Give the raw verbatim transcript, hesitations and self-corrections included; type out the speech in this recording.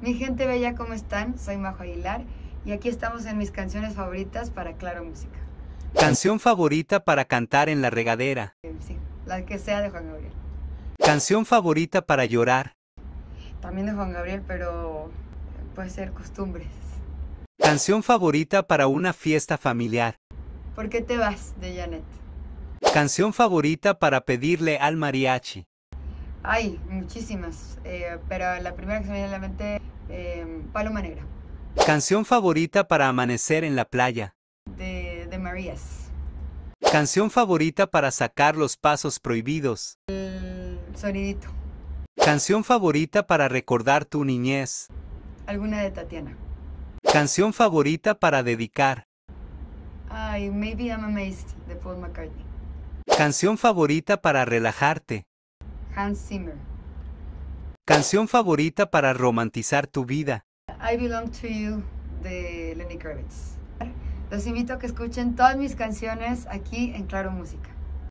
Mi gente bella, ¿cómo están? Soy Majo Aguilar y aquí estamos en mis canciones favoritas para Claro Música. Canción favorita para cantar en la regadera. Eh, Sí, la que sea de Juan Gabriel. Canción favorita para llorar. También de Juan Gabriel, pero puede ser costumbres. Canción favorita para una fiesta familiar. ¿Por qué te vas? De Janet. Canción favorita para pedirle al mariachi. Hay muchísimas, eh, pero la primera que se me viene a la mente, eh, Paloma Negra, Canción favorita para amanecer en la playa. de, de Marías. Canción favorita para sacar los pasos prohibidos. El sonidito. Canción favorita para recordar tu niñez. Alguna de Tatiana. Canción favorita para dedicar. Ay, Maybe I'm Amazed, de Paul McCartney. Canción favorita para relajarte. Hans Zimmer. Canción favorita para romantizar tu vida. I Belong to You, de Lenny Kravitz. Los invito a que escuchen todas mis canciones aquí en Claro Música.